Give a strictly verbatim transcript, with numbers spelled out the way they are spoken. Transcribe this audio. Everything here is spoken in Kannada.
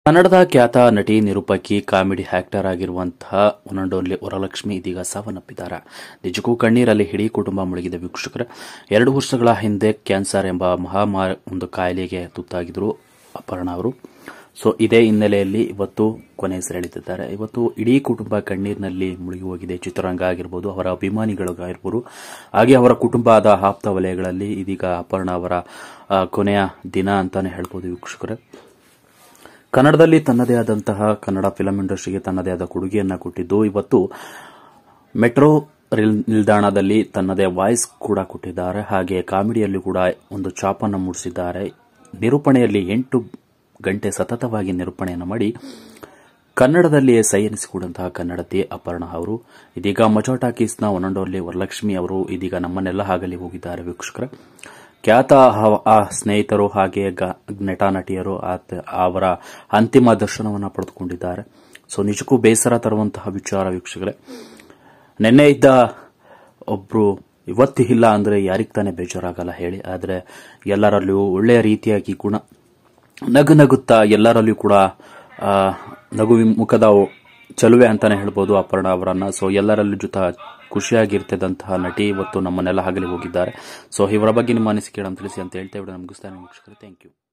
ಕನ್ನಡದ ಖ್ಯಾತ ನಟಿ, ನಿರೂಪಕಿ, ಕಾಮಿಡಿ ಆಕ್ಟರ್ ಆಗಿರುವಂತಹ ಒನ್ ಅಂಡ್ ಓನ್ಲಿ ವರಲಕ್ಷ್ಮಿ ಇದೀಗ ಸಾವನ್ನಪ್ಪಿದ್ದಾರೆ. ನಿಜಕ್ಕೂ ಕಣ್ಣೀರಲ್ಲಿ ಇಡೀ ಕುಟುಂಬ ಮುಳುಗಿದೆ ವೀಕ್ಷಕರೇ. ಎರಡು ವರ್ಷಗಳ ಹಿಂದೆ ಕ್ಯಾನ್ಸರ್ ಎಂಬ ಮಹಾಮಾರಿ ಒಂದು ಕಾಯಿಲೆಗೆ ತುತ್ತಾಗಿದ್ರು ಅಪರ್ಣಾ ಅವರು. ಸೊ ಇದೇ ಹಿನ್ನೆಲೆಯಲ್ಲಿ ಇವತ್ತು ಕೊನೆಯುಸಿರೆಳೆದಿದ್ದಾರೆ. ಇವತ್ತು ಇಡೀ ಕುಟುಂಬ ಕಣ್ಣೀರಿನಲ್ಲಿ ಮುಳುಗಿ ಹೋಗಿದೆ. ಚಿತ್ರರಂಗ ಆಗಿರ್ಬೋದು, ಅವರ ಅಭಿಮಾನಿಗಳಿಗಿರ್ಬೋದು, ಹಾಗೆ ಅವರ ಕುಟುಂಬದ ಆಪ್ತ ವಲಯಗಳಲ್ಲಿ ಇದೀಗ ಅಪರ್ಣಾ ಅವರ ಕೊನೆಯ ದಿನ ಅಂತಾನೆ ಹೇಳ್ಬೋದು ವೀಕ್ಷಕರೇ. ಕನ್ನಡದಲ್ಲಿ ತನ್ನದೇ ಆದಂತಹ ಕನ್ನಡ ಫಿಲಂ ಇಂಡಸ್ಟ್ರಿಗೆ ತನ್ನದೇ ಆದ ಕೊಡುಗೆಯನ್ನ ಕೊಟ್ಟಿದ್ದು, ಇವತ್ತು ಮೆಟ್ರೋ ನಿಲ್ದಾಣದಲ್ಲಿ ತನ್ನದೇ ವಾಯ್ಸ್ ಕೂಡ ಕೊಟ್ಟಿದ್ದಾರೆ. ಹಾಗೆ ಕಾಮಿಡಿಯಲ್ಲಿ ಕೂಡ ಒಂದು ಛಾಪನ್ನು ಮೂಡಿಸಿದ್ದಾರೆ. ನಿರೂಪಣೆಯಲ್ಲಿ ಎಂಟು ಗಂಟೆ ಸತತವಾಗಿ ನಿರೂಪಣೆಯನ್ನು ಮಾಡಿ ಕನ್ನಡದಲ್ಲಿಯೇ ಸೈ ಎನಿಸಿಕೊಂಡಂತಹ ಕನ್ನಡತಿ ಅಪರ್ಣಾ ಅವರು ಇದೀಗ ಮಜಾ ಟಾಕೀಸ್ನ ಒನ್ ಅಂಡ್ ಓನ್ಲಿ ವರಲಕ್ಷ್ಮಿ ಅವರು ಇದೀಗ ನಮ್ಮನ್ನೆಲ್ಲ ಆಗಲಿ ಹೋಗಿದ್ದಾರೆ ವೀಕ್ಷಕರೇ. ಖ್ಯಾತ ಸ್ನೇಹಿತರು ಹಾಗೆ ನಟ ನಟಿಯರು ಅವರ ಅಂತಿಮ ದರ್ಶನವನ್ನು ಪಡೆದುಕೊಂಡಿದ್ದಾರೆ. ಸೊ ನಿಜಕ್ಕೂ ಬೇಸರ ತರುವಂತಹ ವಿಚಾರ ವೀಕ್ಷಕರೇ. ನಿನ್ನೆ ಇದ್ದ ಒಬ್ರು ಇವತ್ತು ಇಲ್ಲ ಅಂದ್ರೆ ಯಾರಿಗ್ ತಾನೇ ಬೇಜಾರಾಗಲ್ಲ ಹೇಳಿ. ಆದ್ರೆ ಎಲ್ಲರಲ್ಲೂ ಒಳ್ಳೆಯ ರೀತಿಯಾಗಿ ಗುಣ ನಗು ನಗುತ್ತಾ ಎಲ್ಲರಲ್ಲೂ ಕೂಡ ನಗು ಮುಖದ ಚಲುವೆ ಅಂತಾನೆ ಹೇಳ್ಬೋದು ಅಪರ್ಣಾ ಅವರನ್ನ. ಸೊ ಎಲ್ಲರಲ್ಲೂ ಜೊತೆ ಖುಷಿಯಾಗಿರ್ತಿದ್ದಂತಹ ನಟಿ ಇವತ್ತು ನಮ್ಮನ್ನೆಲ್ಲ ಆಗಲಿ ಹೋಗಿದ್ದಾರೆ. ಸೊ ಇವರ ಬಗ್ಗೆ ನಿಮ್ಮ ಅನಿಸಿಕೆ ತಿಳಿಸಿ ಅಂತ ಹೇಳ್ತಾ ವಿಡಿಯೋ ಮುಗಿಸ್ತಾನೆ ವೀಕ್ಷಕರೇ. Thank you.